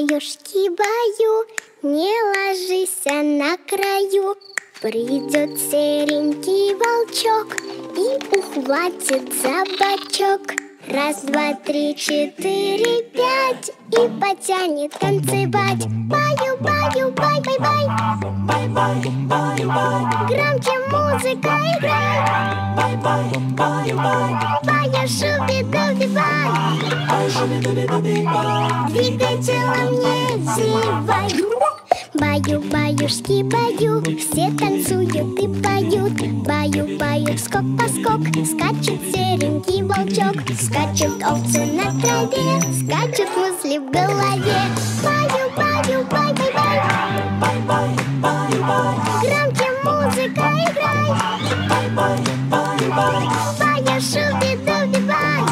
баюшки, баю, не ложись на краю. Придет серенький волчок и ухватит за бочок. Раз, два, три, четыре, пять, и потянет танцевать. Баю, баю, бай, бай, бай. Бай, бай, бай, бай. Громче музыка играй. Бай, бай, бай, бай. Бая, шуби-дуби-бай. Двигай телом, не зевай. Баю, баюшки, баю, все танцуют и поют. Баю, баю, скок-поскок, скачет серенький волчок. Скачут овцы на траве, скачут мысли в голове. Баю, баю, бай, бай, бай. Бай, бай, бай, бай. Громче музыка играй. Бай, бай, бай, бай. Бая, шуби-дуби-бай.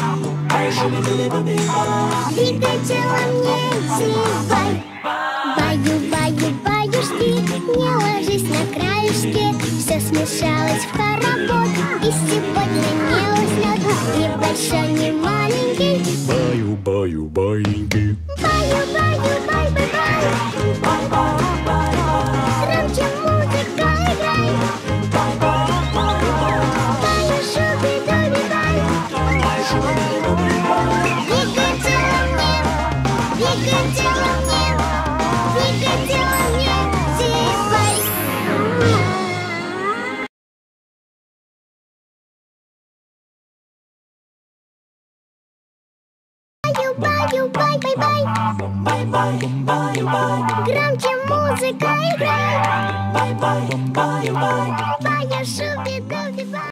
Двигай телом, не зевай. Баю, баю, баюшки, не ложись на краешке. Все смешалось в хоровод, и сегодня не уснет ни большой, ни маленький. Баю, баю, баиньки. Баю, баю, бай, бай, бай. Бай, бай, бай, бай. Громче музыка играй. Бай, бай, бай, бай. Баю, шуби-дуби-бай. Двигай телом, не, двигай телом, не. Двигай телом, не зевай. Баю, баю, бай, бай, бай. Бай, бай, бай, бай. Громче музыка играй. Бай, бай, бай, бай. Бая, шуби-дуби-бай.